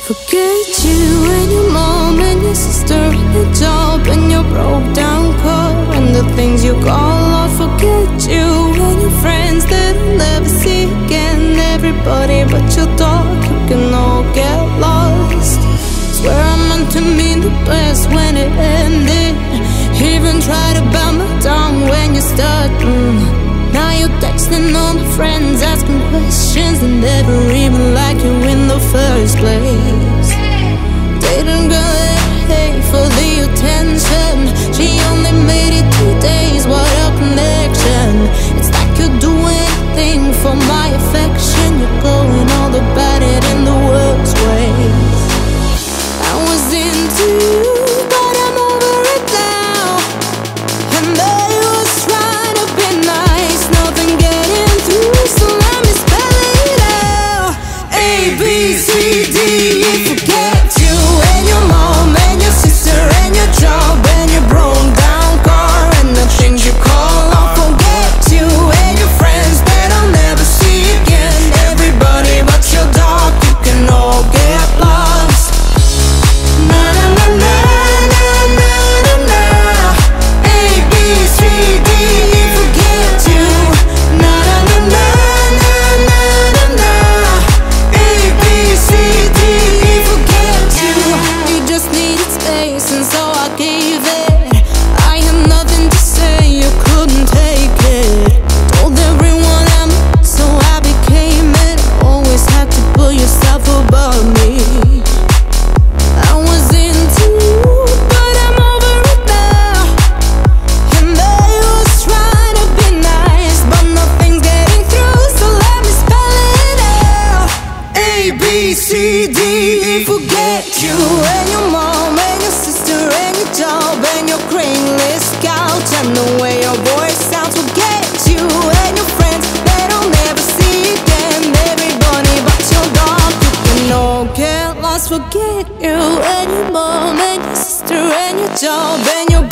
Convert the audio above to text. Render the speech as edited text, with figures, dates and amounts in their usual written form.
Forget you and your mom and your sister and your job and your broke down car and the things you call off. Forget you and your friends that I'll never see again. Everybody but your dog, you can all get lost. Swear I meant to mean the best when it ended. Even tried to bow me down when you started. Now you're texting all my friends, asking questions that never even liked you in the first place. Didn't go there for the attention. She only made it 2 days, what a connection. It's like you'd do anything for my affection. You're going all about it in the worst ways. I was into you, but I'm over it now. And I was trying to be nice, nothing getting through, so let me spell it out. A, B, C, D, E, forget you and your mom and your sister and your job and your broke down car and the things you call off. Forget you and your friends that I'll never see again. Everybody but your dog, you can all get lost. Na na na na na na na na. A, B, C, D, E, forget you. Na na na na na na na na. A, B, C, D, E, forget you. You just needed space and so I gave it. I had nothing to say, you couldn't take it. Told everyone I'm so I became it. Always had to put yourself above me. I was into you, but I'm over it now. And I was trying to be nice, but nothing's getting through, so let me spell it out. A, B, C, D, E, forget you and your mom and your sister and your job and your crainless couch and the way your voice sounds. Forget you and your friends that I'll never see again. Everybody but your dog, you can all get lost. Forget you and your mom and your sister and your job and your